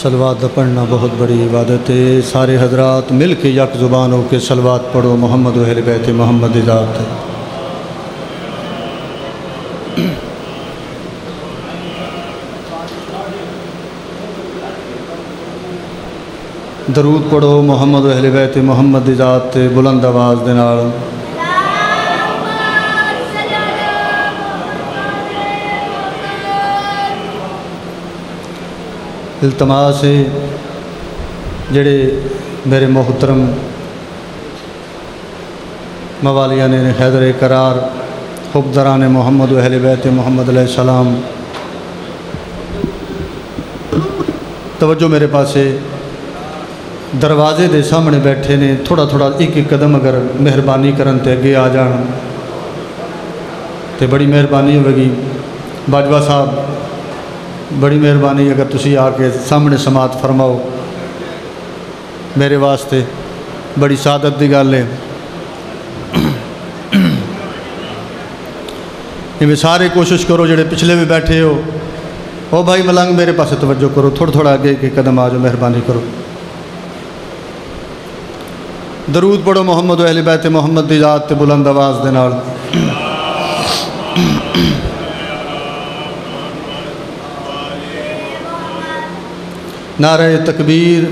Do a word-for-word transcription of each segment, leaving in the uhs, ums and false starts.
صلوات دا پڑھنا بہت بڑی عبادت ہے۔ سارے حضرات مل کے یک زبان ہو کے صلوات پڑھو محمد و اہل بیت محمد ذات۔ درود پڑھو محمد و اہل بیت محمد ذات بلند آواز دے نال۔ التماس ہے جڑے میرے محترم موالیان حیدر قرار حبدران محمد و اہل بیت محمد علیہ السلام، توجہ میرے پاس ہے۔ دروازے دے سامنے بیٹھے نے، تھوڑا تھوڑا ایک ایک قدم اگر مہربانی کرن تے اگے آ جان تے بڑی مہربانی ہوے گی۔ باجوہ صاحب بڑی مہربانی اگر تسی آ کے سامنے سماعت فرماؤ، میرے واسطے بڑی سعادت دی گل ہے۔ یہ سارے کوشش کرو جڑے پچھلے بھی بیٹھے ہو، او بھائی ملنگ میرے پاس توجہ کرو، تھوڑا تھوڑا اگے ایک قدم آ جاؤ، مہربانی کرو۔ درود پڑھو محمد و اہل بیت محمد دی ذات تے بلند آواز دے نال۔ نعرہ تکبیر،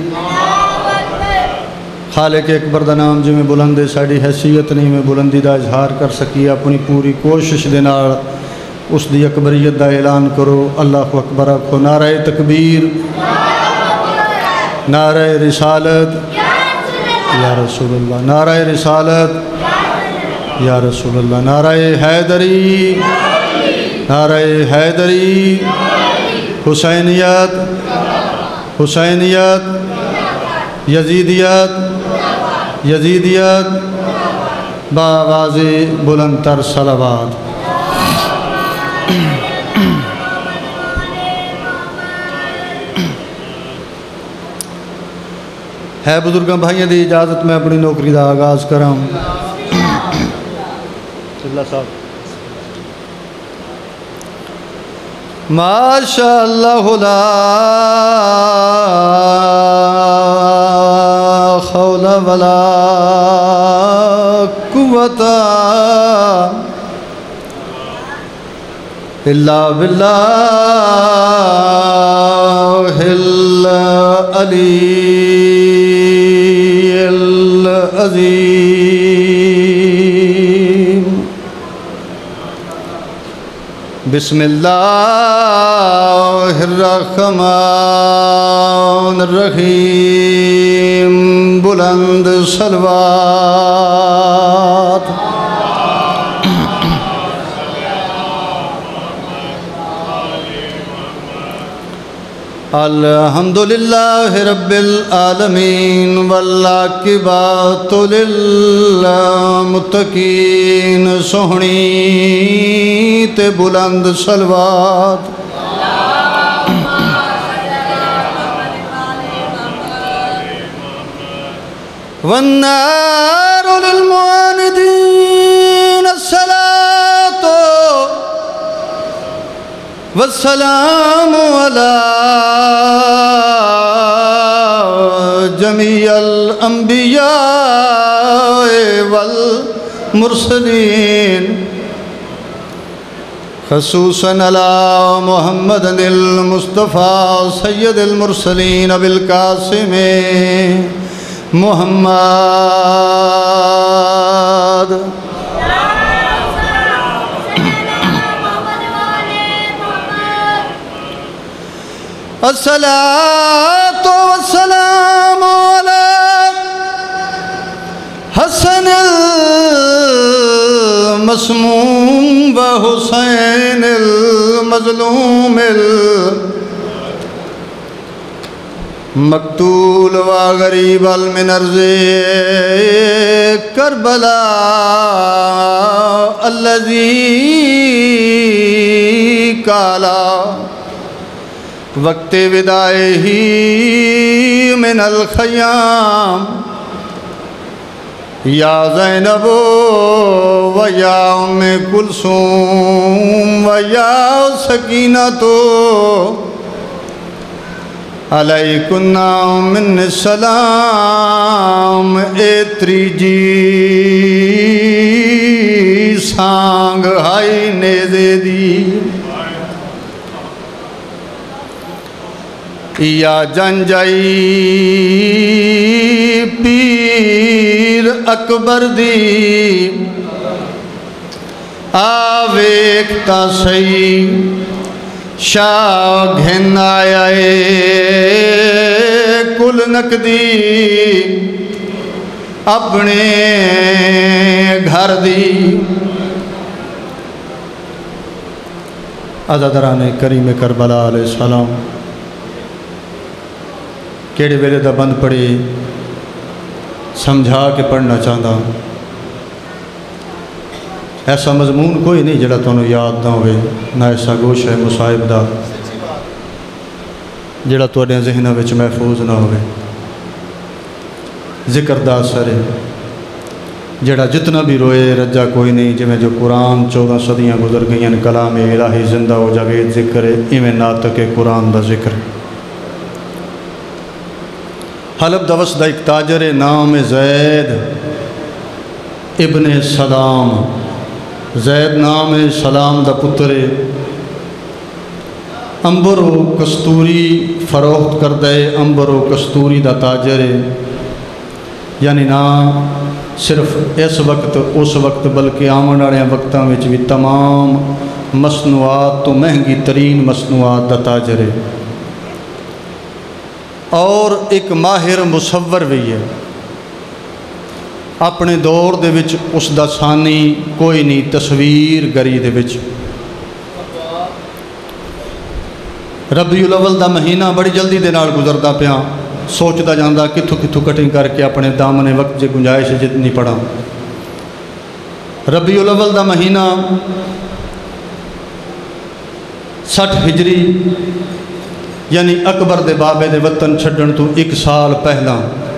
خالق اکبر دا نام جی میں بلند ہے، ساڑی حیثیت نہیں میں بلندی دا اظہار کر سکی، اپنی پوری کوشش دے نال اس دی اکبریت دا اعلان کرو۔ اللہ اکبر آکھو، نعرہ تکبیر، نعرہ رسالت یا رسول اللہ، نعرہ رسالت یا رسول اللہ، نعرہ حیدری، نعرہ حیدری، حسینیت، حسینیت، یزیدیت، یزیدیت، بآواز بلند تر صلوات۔ ہے بزرگاں بھائیوں دی اجازت میں اپنی نوکری دا آغاز کراں۔ اللہ صاحب ماشاءاللہ لا حول ولا قوت الا باللہ العلی العظیم۔ بسم اللہ الرحمن الرحیم، بلند صلوات۔ الحمدللہ رب العالمین والعاقبۃ للمتقین، سہنی تے بلند صلوات۔ والنار للمعاندین الصلاۃ والسلام علی جمیع الانبیاء والمرسلین، خصوصاً علی محمد المصطفیٰ سید المرسلین بالقاسم محمد۔ الصلاة والسلام على حسن المسموم وحسین المظلوم المقتول وغریب من ارض کربلا الذی قالا وقت ودائے ہی من الخیام، یا زینب و یا ام کلثوم و یا سکینہ تو علیکنا من السلام ایتری جی سانگ ہائی نیزے دی یا جنجائی پیر اکبر دی آویکتا سی شاہ گھن آیا کل نکدی اپنے گھر دی عزادران کریم کربلا علیہ السلام کیڑے ویلے دا بند پڑے سمجھا کے پڑھنا چاہتا ایسا مضمون کوئی نہیں جڑا تانوں یاد نہ ہوئے نہ ایسا گوش ہے مصائب دا جڑا تواڈے ذہناں وچ محفوظ نہ ہوئے ذکر دا اثر ہے جڑا جتنا بھی روئے رجا کوئی نہیں جویں جو قرآن چودہ صدیاں گزر گئیں کلام الہی زندہ ہو جاوید ذکر ہے ایویں ناطق قرآن دا ذکر حلب دوس دا ایک تاجر نام زید ابن سلام زید نام سلام دا پتر امبر و کستوری فروخت کر دے امبر و کستوری دا تاجر یعنی نہ صرف اس وقت اس وقت بلکہ آمن والے وقتاں وچ بھی تمام مصنوعات تو مہنگی ترین مصنوعات دا تاجر ہے اور ایک ماہر مصور بھی ہے اپنے دور دے وچ اس دا ثانی کوئی نہیں تصویر گری دے وچ ربیع الاول دا مہینہ بڑی جلدی دے نال گزردا پیا سوچدا جاندا کتھوں کتھوں کٹنگ کر کے اپنے دامن وقت جے گنجائش جتنی پڑھا ربیع الاول دا مہینہ سٹھ ہجری یعنی اکبر دے بابے دے وطن چھڈن تو ایک سال پہلا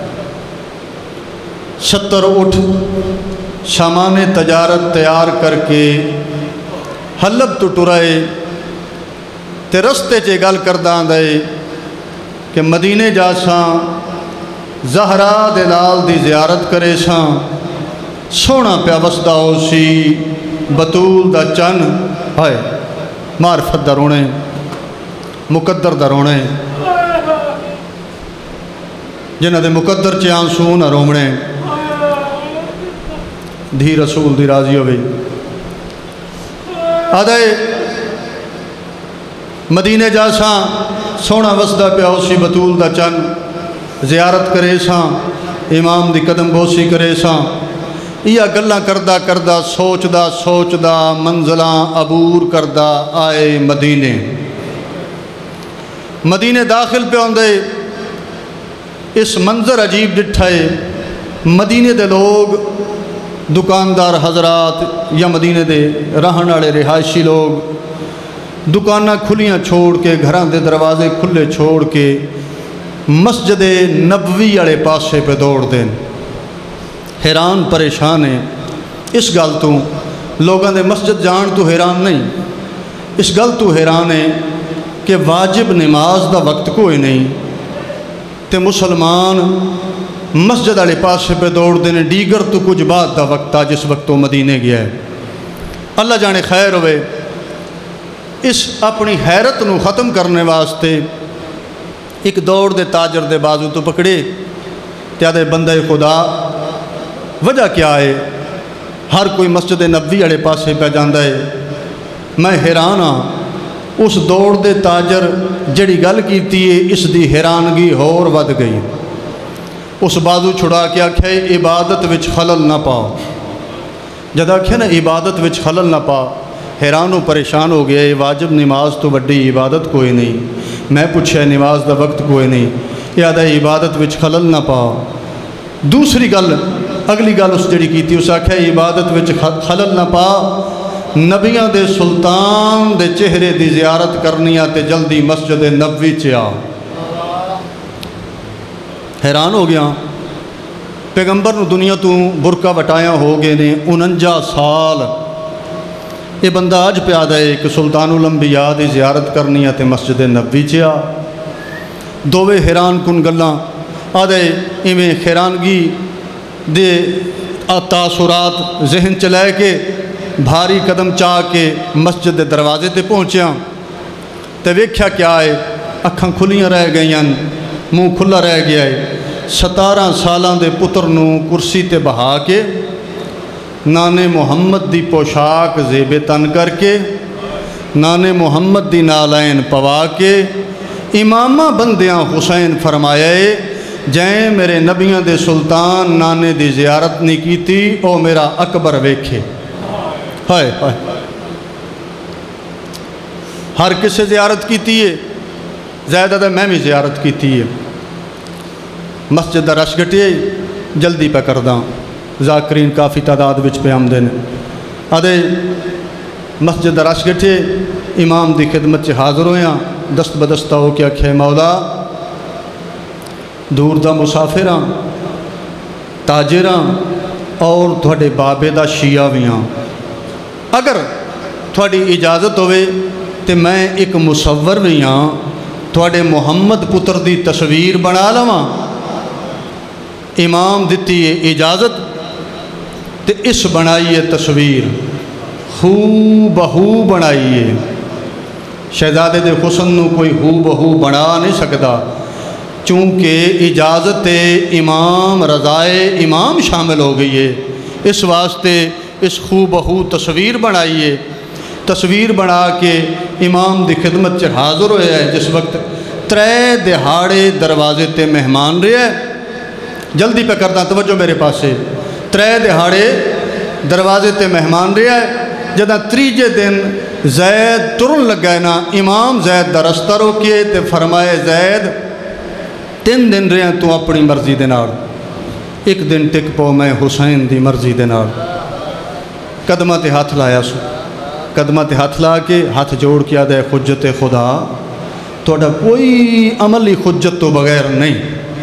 ستر اٹھ سامان تجارت تیار کر کے حلب تو ٹرائے تے رستے چے گل کرداں دے کہ مدینے جا ساں زہرا دے نال دی زیارت کرے ساں سونا پیا وسدا ہو سی بطول دا چن ہائے معرفت دا رونے مقدر دا رونے جنہ دے مقدر چے آنسو نہ رومنے دھی رسول دی راضی ہوئی آدھے مدینے جا ساں سونا وسدا پیا اسی بطول دا چن زیارت کرے ساں امام دی قدم بوسی کرے ساں یا گلاں کردہ کردہ سوچدہ سوچدہ منزلاں عبور کردہ آئے مدینے مدینے داخل پہ ہوندے اس منظر عجیب ڈٹھائے مدینے دے لوگ دکاندار حضرات یا مدینے دے رہن والے رہائشی لوگ دکانہ کھلیاں چھوڑ کے گھراں دے دروازے کھلے چھوڑ کے مسجد نبوی والے پاسے پہ دوڑ دیں حیران پریشان ہیں اس گل تو لوگاں دے مسجد جان تو حیران نہیں اس گل تو حیران ہے کہ واجب نماز دا وقت کوئی نہیں تے مسلمان مسجد والے پاسے پہ دوڑ دینے دیگر تو کچھ بعد دا وقت آ جس وقت تو مدینے گیا ہے اللہ جانے خیر ہوئے اس اپنی حیرت نو ختم کرنے واسطے ایک دوڑ دے تاجر دے بازو تو پکڑے تیادے بندہ خدا وجہ کیا ہے ہر کوئی مسجد نبوی والے پاسے پہ جاندہ ہے میں حیران ہاں اس دوڑ دے تاجر جڑی گل کیتی ہے اس دی حیرانگی ہور ود گئی اس بازو چھڑا کے آکھے عبادت وچ خلل نہ پاؤ جد آکھے نا عبادت وچ خلل نہ پا حیران و پریشان ہو گیا واجب نماز تو بڑی عبادت کوئی نہیں میں پوچھا نماز دا وقت کوئی نہیں یاد ہے عبادت وچ خلل نہ پا دوسری گل اگلی گل اس جڑی کی تھی اس آکھے عبادت وچ خلل نہ پا نبیاں دے سلطان دے چہرے دی زیارت کرنی آتے جلدی مسجد نبوی چیا حیران ہو گیا پیغمبر نو دنیا تو برکہ وٹایا ہو گئے نے انجا سال یہ بندہ آج پہ آدھا ہے کہ سلطان الانبیاء دی زیارت کرنی آتے مسجد نبوی چیا دووے حیران کن گلاں آدھے ایویں حیرانگی دے تاثرات ذہن چ لے کے بھاری قدم چاہ کے مسجد دے دروازے تے پہنچیا تے ویکھیا کیا ہے اکھاں کھلیاں رہ گئیاں منہ کھلا رہ گیا ہے ستارہ سالاں دے پتر نو کرسی تے بہا کے نانے محمد دی پوشاک زیب تن کر کے نانے محمد دی نالین پوا کے امامہ بندیاں حسین فرمایا ہے جائیں میرے نبیاں دے سلطان نانے دی زیارت نہیں کی تھی او میرا اکبر ویکھے ہائے ہائے ہر کسے زیارت کی تھی ہے زیادہ دا میں بھی زیارت کی تھی ہے مسجد دا رش گھٹے جلدی پہ کرداں ذاکرین کافی تعداد وچ پہ آمدے نے آدھے مسجد دا رش گھٹے امام دی خدمت چ حاضر ہویاں دست بدستہ ہو کے آکھے مولا دور دا مسافراں تاجراں اور تھوڑے بابے دا شیعہ بھی ہاں اگر تھوڑی اجازت ہوئے تو میں ایک مصور بھی ہاں تھوڑے محمد پتر دی تصویر بنا لواں امام دیتی ہے اجازت تے اس بنائیے تصویر ہو بہو بنائیے شہزادے دے حسن نو کوئی ہو بہو بنا نہیں سکتا چونکہ اجازت امام رضائے امام شامل ہو گئی ہے اس واسطے اس خو بہو تصویر بنائیے تصویر بنا کے امام دی خدمت چ حاضر ہویا ہے جس وقت ترے دہاڑے دروازے تے مہمان رہے جلدی پہ کرتا توجہ میرے پاسے ترے دہاڑے دروازے تے مہمان رہے جدہ تریجے دن زید ترن لگ گئے نا امام زید دا رستہ روکیے تے فرمائے زید تین دن رہے ہیں تو اپنی مرضی دے نال ایک دن ٹک پو میں حسین دی مرضی دے نال قدمہ تے ہاتھ لایا سو قدمہ تے ہاتھ لا کے ہاتھ جوڑ کیا دے حجت خدا توڑا کوئی عملی حجت تو بغیر نہیں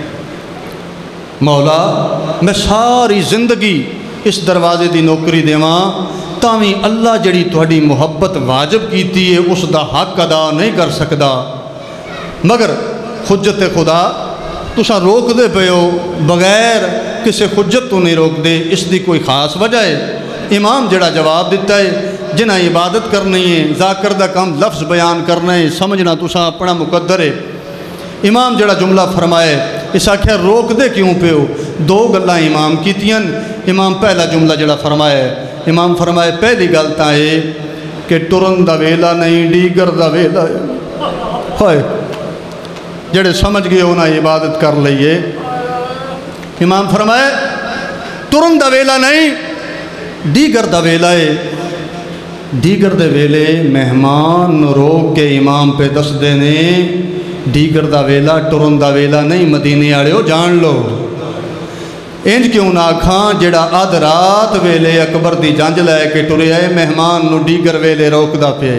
مولا میں ساری زندگی اس دروازے دی نوکری دیواں تاویں اللہ جڑی تھوڑی محبت واجب کیتی ہے اس دا حق ادا نہیں کر سکدا مگر حجت خدا تساں روک دے پے ہو بغیر کسے حجت تو نہیں روک دے اس دی کوئی خاص وجہ ہے امام جڑا جواب دیتا ہے جنہ عبادت کرنی ہے ذاکر دا کام لفظ بیان کرنا ہے سمجھنا تساں اپنا مقدر ہے امام جڑا جملہ فرمائے اس آکھیا روک دے کیوں پہ ہو دو گلاں امام کیتیاں امام پہلا جملہ جڑا فرمائے امام فرمائے پہلی گل تاں ہے کہ ٹرن دا ویلا نہیں ڈیگر دا ویلا ہے ہائے جڑے سمجھ گئے ہونا عبادت کر لئیے امام فرمائے ٹرن دا ویلا نہیں ڈیگر دا ویلا ہے ڈیگر دے ویلے مہمان روک کے امام پہ دس دینے ڈیگر دا ویلا ٹرن دا ویلا نہیں مدینے آڑے ہو جان لو انج کیوں نہ کھاں جڑا آدھ رات ویلے اکبر دی جانج لائے کے ٹرے آئے مہمان نو ڈیگر ویلے روک دا پہ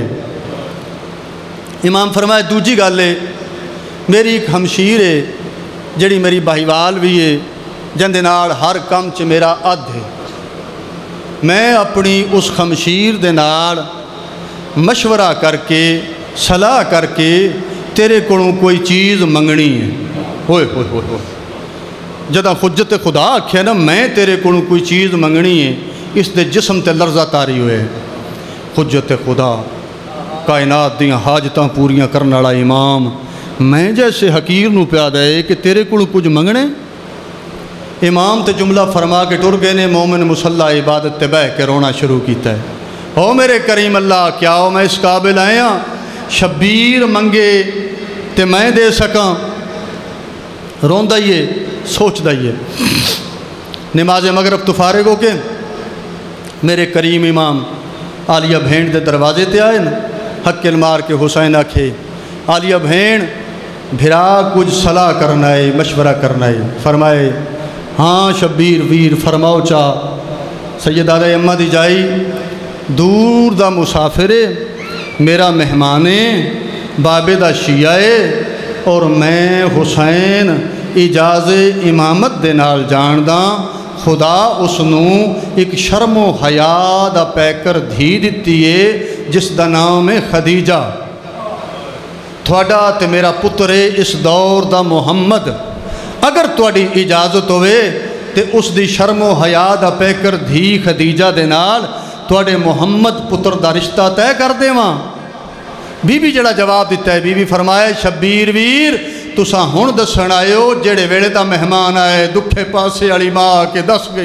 امام فرمائے دوجی گالے میری ایک ہمشیر ہے جڑی میری بھائیوال بھی ہے جندے نال ہر کم چ میرا ادھ ہے میں اپنی اس خمشیر دے نال مشورہ کر کے صلاح کر کے تیرے کولوں کوئی چیز منگنی ہے ہوئے ہوئے ہوئے ہوئے جدہ حجت خدا آکھے نا میں تیرے کولوں کوئی چیز منگنی ہے اس دے جسم تے لرزہ تاری ہوئے حجت خدا کائنات دیاں حاجتاں پوریاں کرنے والا امام میں جیسے حقیر نو پیادہ ہے کہ تیرے کولوں کچھ منگنے امام تے جملہ فرما کے ٹر گئے نے مومن مسلح عبادت تے بہ کے رونا شروع کیتا ہے او میرے کریم اللہ کیا ہو میں اس قابل آیا شبیر منگے تے میں دے سکاں رون دائیے سوچ دائیے نماز مغرب تو فارغ ہو کے میرے کریم امام عالیہ بھین دے دروازے تے آئے نا حق المار کے حسین آکھے عالیہ بھین بھرا کچھ صلاح کرنا ہے مشورہ کرنا ہے فرمائے ہاں شبیر ویر فرماؤ چاہ سیدہ امہ دی جائی دور دا مسافرے میرا مہمانے بابے دا شیعہ اور میں حسین اجاز امامت دے نال جانداں خدا اس نو ایک شرم و حیا دا پیکر دھی دتی ہے جس دا نام ہے خدیجہ تھوڑا تے میرا پتر ہے اس دور دا محمد، اگر تھوڑی اجازت ہوئے تے اس دی شرم و حیا دا پیکر دھی خدیجہ دے نال تھوڑے محمد پتر دا رشتہ طے کر دے ماں۔ بی بی جڑا جواب دیتا ہے، بی بی فرمائے شبیر ویر تساں ہن دسن آئے ہو جڑے ویلے دا مہمان آئے دکھے پاسے والی ماں کے دس گئی۔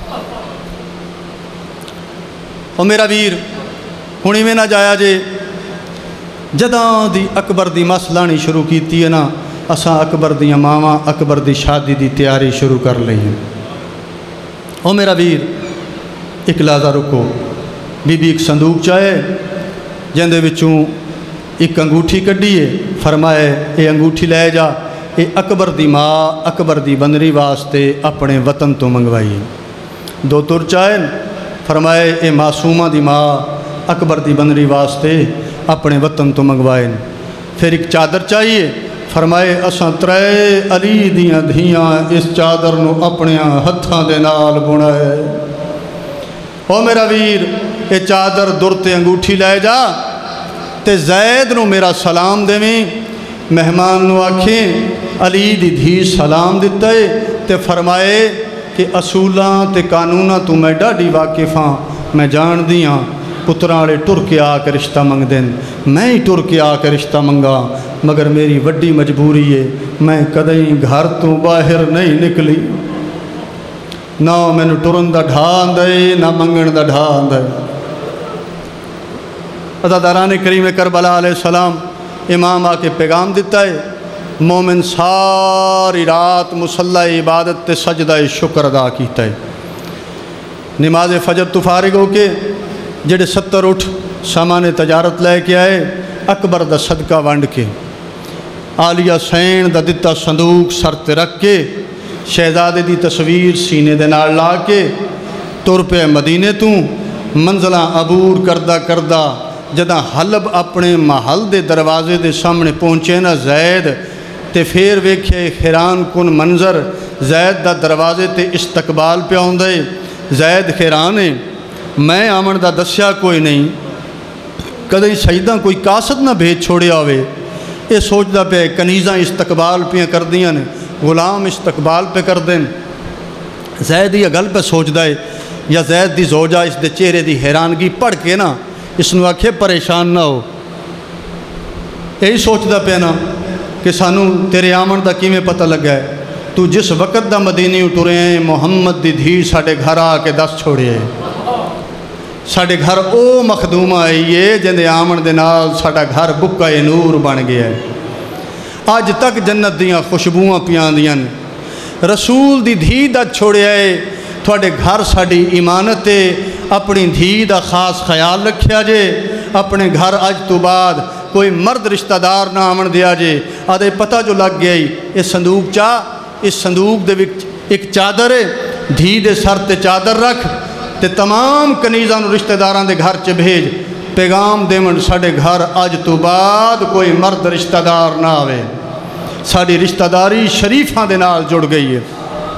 او میرا ویر ہونی میں نہ جایا جے جداں دی اکبر دی مس لانی شروع کیتی ہے نا، اساں اکبر دی ماواں اکبر دی شادی دی تیاری شروع کر لئی ہے۔ او میرا ویر ایک لحظہ رکو، بی بی ایک صندوق چاہے جندے وچوں ایک انگوٹھی کڈی ہے، فرمائے اے انگوٹھی لے جا، اے اکبر دی ماں اکبر دی بندری واسطے اپنے وطن تو منگوائی۔ دو تر چاہے فرمائے اے معصومہ دی ماں اکبر دی بندری واسطے اپنے وطن تو منگوائے۔ پھر ایک چادر چاہیے، فرمائے اساں ترے علی دیاں دھیاں اس چادر نو اپنے ہتھاں دے نال بنائے۔ او میرا ویر اے چادر درتے انگوٹھی لے جا تے زید نو میرا سلام دے میں، مہمان نو آکھیں علی دی دھی سلام دیتا ہے تے فرمائے کہ اصولاں تے قانوناں تو میں ڈاڈی واقف ہاں، میں جان دیاں پتراں والے ٹر کے آ کے رشتہ منگ دین، میں ہی ٹر کے آ کے رشتہ منگا، مگر میری وڈی مجبوری ہے میں کدیں گھر تو باہر نہیں نکلی، نہ مینوں ٹرن دا ڈھان دے نہ منگن دا ڈھان دے۔ عزاداران کریم کربلا علیہ السلام امام آ کے پیغام دیتا ہے، مومن ساری رات مصلی عبادت تے سجدہ شکر ادا کیتا ہے، نماز فجر تو فارغ ہو کے جڑے ستر اٹھ سامان تجارت لے کے آئے اکبر دا صدقہ ونڈ کے آلیہ سین دا دتا صندوق سر تے رکھ کے شہزادے دی تصویر سینے دے نال لا کے تر پہ مدینے تو منزلاں عبور کردہ کردہ جداں حلب اپنے محل دے دروازے دے سامنے پہنچے نا زید تے پھر ویکھے حیران کن منظر، زید دا دروازے تے استقبال پہ آندے، زید حیران ہے میں آمن دا دسیا کوئی نہیں، کدیں سجدہ کوئی قاصد نہ بھیج چھوڑیا ہوئے، یہ سوچدا پہ کنیزاں استقبال پہ کر دیاں نے، غلام استقبال پہ کر دیں۔ زید یہ گل پہ سوچدا ہے یا زید دی زوجہ اس دے چہرے دی حیرانگی پڑھ کے نا اس نو آکھے پریشان نہ ہو، یہی سوچدا پہ نا کہ سانو تیرے آمن دا کیویں پتہ لگا ہے، تو جس وقت دا مدینی ٹرے ہیں محمد دی دھی ساڈے گھر آ کے دس چھوڑے ہے، ساڈے گھر او مخدومہ آئی ہے جندے آمن دے نال ساڈا گھر بکا نور بن گیا ہے، آج تک جنت دیاں خوشبوواں پیاں دیاں، رسول دی دھی دا چھوڑیا ہے، تھوڑے گھر ساڈی ایمانت ہے، اپنی دھی دا خاص خیال رکھیا جے، اپنے گھر اج تو بعد کوئی مرد رشتہ دار نہ آمن دیا جے، آدھے پتہ جو لگ گیا اس صندوق چاہ، اس صندوق دے وچ ایک چادر ہے، دھی دے سر تے چادر رکھ تے تمام کنیزاں نو رشتہ داراں دے گھر چ بھیج، پیغام دیون ساڈے گھر اج تو بعد کوئی مرد رشتہ دار نہ آوے، ساڈی رشتہ داری شریفاں دے نال جڑ گئی ہے۔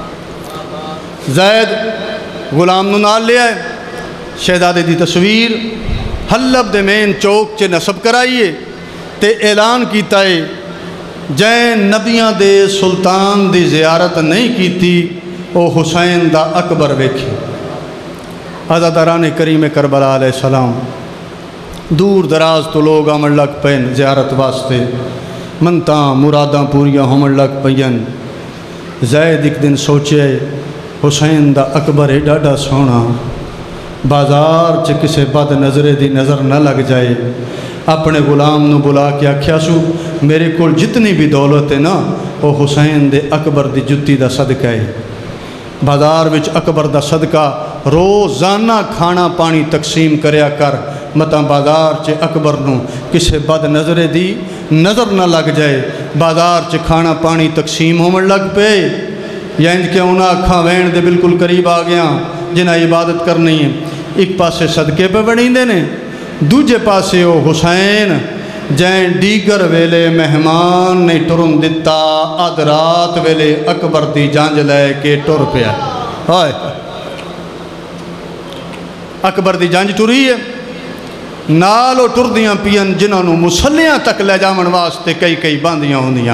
زید غلام نو نال لے آئے، شہزادے دی تصویر حلب دے مین چوک چ نصب کرائیے تے اعلان کیتا ہے جین نبیاں دے سلطان دی زیارت نہیں کیتی او حسین دا اکبر ویکھی۔ عزاداران کریم کربلا علیہ السلام دور دراز تو لوگ آمن لگ پین زیارت واسطے، منتاں مراداں پوریاں ہومن لگ پین۔ زید ایک دن سوچے حسین دا اکبر ہے ڈاڈا سونا، بازار چ کسے بد نظرے دی نظر نہ لگ جائے، اپنے غلام نو بلا کے آکھیا سو میرے کول جتنی بھی دولت ہے نا وہ حسین دے اکبر دی جتی دا صدقہ ہے، بازار وچ اکبر دا صدقہ روزانہ کھانا پانی تقسیم کریا کر، متاں بازار چ اکبر نو کسے بد نظرے دی نظر نہ لگ جائے، بازار چ کھانا پانی تقسیم ہومن لگ پے، یا انج کہ انہاں اکھاں وین دے بالکل قریب آ گیا جنہاں عبادت کرنی ہے، ایک پاسے صدقے پہ بڑھیندے نے، دوجے پاسے او حسین جین دیگر ویلے مہمان نے ٹرن دتا، اد رات ویلے اکبر دی جانج لے کے ٹر پیا، ہائے اکبر دی جانج ٹری ہے، نال وہ ٹردیاں پین جنہوں نے مسلیاں تک لے جاون واسطے کئی کئی باندیاں ہوندیاں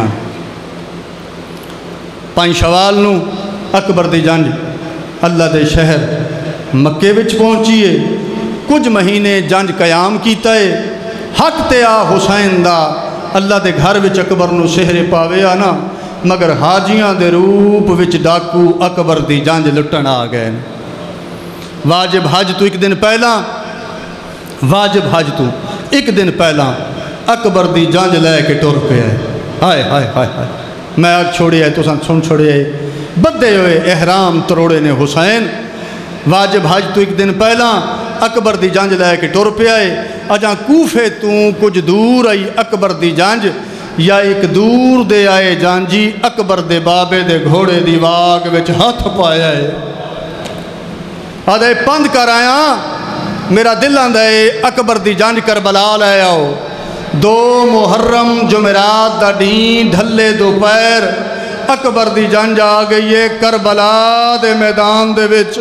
پانچ شوال نو اکبر دی جنگ اللہ دے شہر مکے وچ پہنچیے کچھ مہینے جنگ قیام کیتا ہے حق تے آ حسین دا اللہ دے گھر وچ اکبر نو سہرے پاوے آنا مگر حاجیاں دے روپ وچ ڈاکو اکبر دی جنگ لٹن آ گئے واجب حج تو ایک دن پہلا واجب حج تو ایک دن پہلا اکبر دی جنگ لے کے ٹر پہ ہے ہائے ہائے ہائے ہائے میں آگ چھوڑی ہے تو سن سن چھوڑی ہے بدے ہوئے احرام تروڑے نے حسین واجب حج تو ایک دن پہلا اکبر دی جنج لے کے ٹر پہ آئے اجاں کوفے تو کچھ دور آئی اکبر دی جنج یا ایک دور دے آئے جانجی اکبر دے بابے دے گھوڑے دی واگ وچ ہاتھ پایا ہے آدھے پند کر آیا میرا دل آندہ ہے اکبر دی جنج کربلا لے آؤ دو محرم جمعرات دا ڈین ڈھلے دو پیر اکبر دی جنج آ گئی ہے کربلا دے میدان دے وچ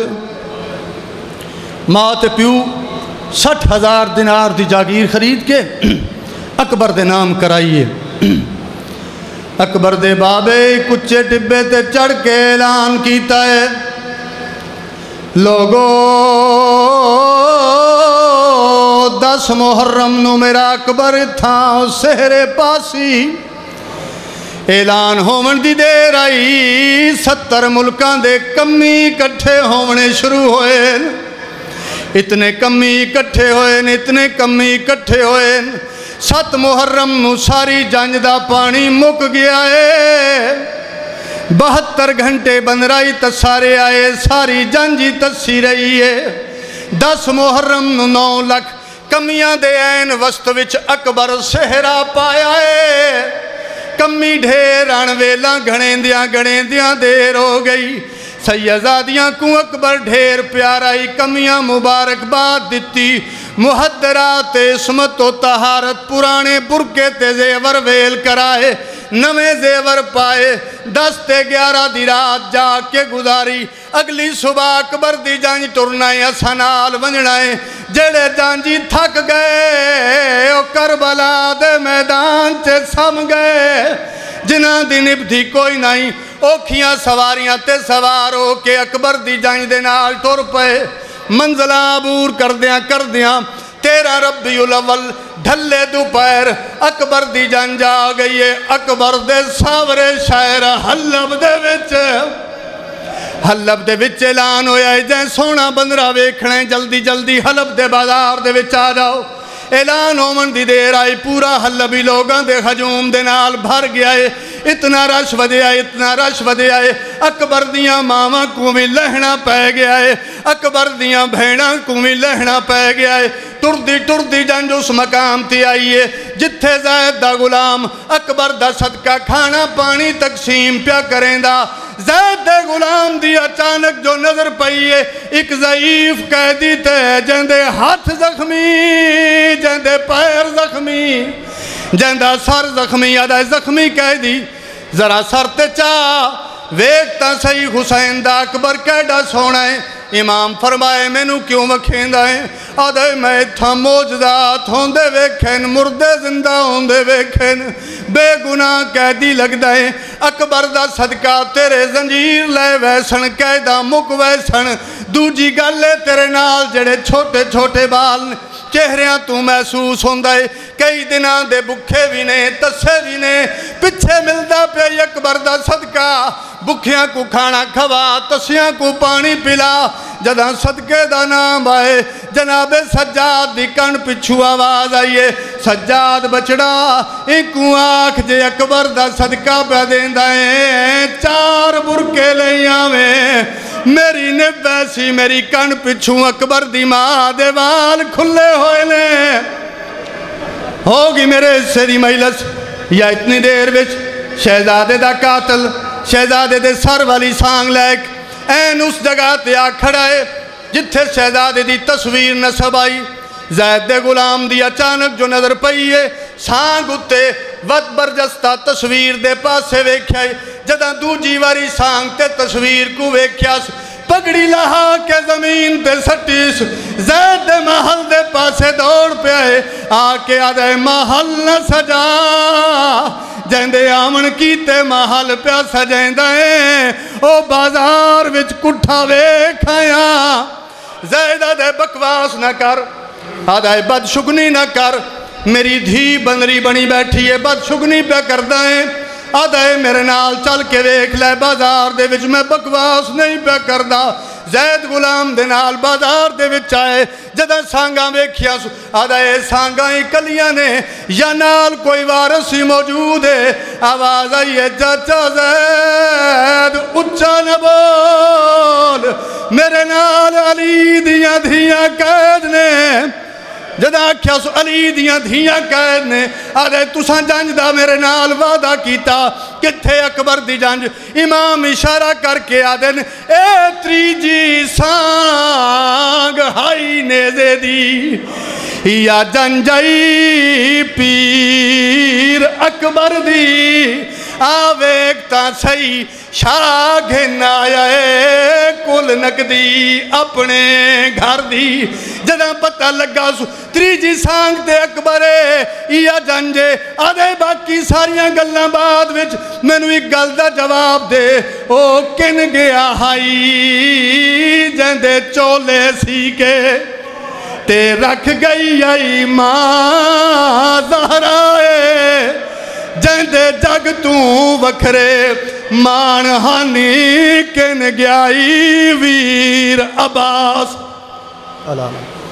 ماں تے پیو سٹھ ہزار دینار دی جاگیر خرید کے اکبر دے نام کرائیے اکبر دے بابے کچے ٹبے تے چڑھ کے اعلان کیتا ہے لوگو دس محرم نو میرا اکبر تھا سہرے پاسی اعلان ہومن دی دیر آئی ستر ملکان دے کمی کٹھے ہونے شروع ہوئے اتنے کمی کٹھے ہوئے اتنے کمی کٹھے ہوئے ست محرم نو ساری جنج دا پانی مک گیا ہے بہتر گھنٹے بن رہی تسارے آئے ساری جنجی تسی رہی ہے دس محرم نو نو لکھ کمیاں دے این وسط وچ اکبر سہرا پایا ہے کمی ڈھیر انویلاں گھڑیں دیاں گھڑیں دیاں دیر ہو گئی سیزادیاں کو اکبر ڈھیر پیارائی کمیاں مبارک بات دیتی محدرات اسمت و طہارت پرانے برکے تے زیور ویل کرائے نویں زیور پائے دستے گیارہ دی رات جا کے گزاری اگلی صبح اکبر دی جانج ٹرنائیں اسانال ونجنائیں جڑے جانجی تھک گئے او کربلا دے میدان چے سم گئے جنہ دی نبدھی کوئی نہیں اوکھیاں سواریاں تے سوارو کے اکبر دی جانج دے نال ٹر پے منزلہ عبور کر دیاں کر دیاں تیرہ ربیع الاول ڈھلے دوپہر اکبر دی جنج آ گئی ہے اکبر دے ساورے شاعر حلب دے وچ حلب دے وچ اعلان ہویا ہے جائیں سونا بندرہ ویکھنے جلدی جلدی حلب دے بازار دے وچ آ جاؤ اعلان ہومن دی دیر آئی پورا حلبی لوگاں دے خجوم دے نال بھر گیا ہے اتنا رش ودے آئے اتنا رش ودے آئے اکبر دیاں ماما کو بھی لہنا پہ گیا ہے اکبر دیاں بھیڑاں کو بھی لہنا پہ گیا ہے ٹردی ٹردی جنج اس مقام تی آئیے جتھے زید دا غلام اکبر دا صدقہ کھانا پانی تقسیم پیا کریں دا زید دے غلام دی اچانک جو نظر پئیے ایک ضعیف قیدی تے جندے ہاتھ زخمی جندے پیر زخمی جندہ سر زخمی یادہ زخمی قیدی ذرا سر تے چاہ ویکتا صحیح حسین دا اکبر کیڈا سونا ہے امام فرمائے میں نو کیوں وکھیندہ ہیں آدھے میں تھا موجزات ہوندے ویکھن مردے زندہ ہوندے ویکھن بے گناہ قیدی لگ دائیں اکبر دا صدقہ تیرے زنجیر لے ویسن قیدہ مک ویسن دوجی گلے تیرے نال جڑے چھوٹے چھوٹے بال چہریاں تو محسوس ہوندائے کئی دناں دے بکھے بھی نے تسے بھی نے پچھے ملدہ پہ اکبر دا صدقہ بکھیاں کو کھانا کھوا تسیاں کو پانی پلا جدہ صدقے دا نام آئے جناب سجاد دی کن پچھو آواز آئیے سجاد بچڑا ایکوں آنکھ جے اکبر دا صدقہ پہ دین دائیں چار برکے لیاں میں میری نب ایسی میری کن پچھو اکبر دی ماں دے وال کھلے ہوئے لیں ہوگی میرے حصے دی مجلس یا اتنی دیر بچ شہزادے دا قاتل شہزادے دے سر والی سانگ لیک این اس جگہ تے آ کھڑائے جتھے شہزادے دی تصویر نصب آئی زید دے غلام دی اچانک جو نظر پئیے سانگ اتے ود برجستہ تصویر دے پاسے ویکھائی جدہ دو جیواری سانگ تے تصویر کو ویکھیاس پگڑی لہا کے زمین تے سٹیس زید دے محل دے پاسے دوڑ پہ آئے آکے آدھے محل نہ سجا جیندے آمن کیتے محل پہ سجیندے او بازار وچ کٹھا ویکھایا زید آدھے بکواس نہ کر آدھے بدشگنی نہ کر میری دھی بنری بنی بیٹھی ہے بدشگنی پہ کر دائیں آدھے میرے نال چل کے ویکھ لے بازار دے وچ میں بکواس نہیں پہ کر دا زید غلام دے نال بازار دے وچ آئے جدہ سانگاں ویکھیا سو آدھے سانگاں ہی کلیاں نے یا نال کوئی وارثی موجود ہے آواز آئی ہے چاچا زید اچھا نہ بول میرے نال علی دیاں دھیاں قید نے جدہ کیا سو علی دیاں دھیاں قید نے آدھے تساں جنج دا میرے نال وعدہ کیتا کتھے اکبر دی جنج امام اشارہ کر کے آدھے نے اے تریجی سانگ ہائی نیزے دی یا جنجائی پیر اکبر دی آویکتا سہی شاہ گھن آیا ہے کل نکدی اپنے گھر دی جدہ پتہ لگا سو تریجی سانگ تے اکبرے یا جنجے آدھے باقی ساریاں گلنا بعد وچ میں نو ایک گل دا جواب دے او کن گیا ہائی جندے چولے سی کے تے رکھ گئی آئی ماں زہرائے جندے جگ تو وکھرے مان ہانی کن گیائی ویر عباس اللہ